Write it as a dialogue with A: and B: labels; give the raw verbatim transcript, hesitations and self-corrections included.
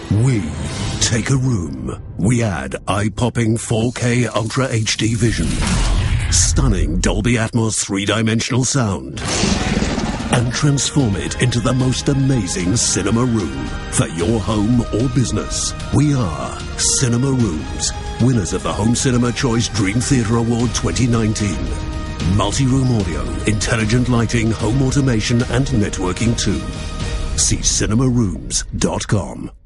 A: We take a room, we add eye-popping four K Ultra H D vision, stunning Dolby Atmos three-dimensional sound, and transform it into the most amazing cinema room for your home or business. We are Cinema Rooms, winners of the Home Cinema Choice Dream Theatre Award twenty nineteen. Multi-room audio, intelligent lighting, home automation and networking too. See cinema rooms dot com.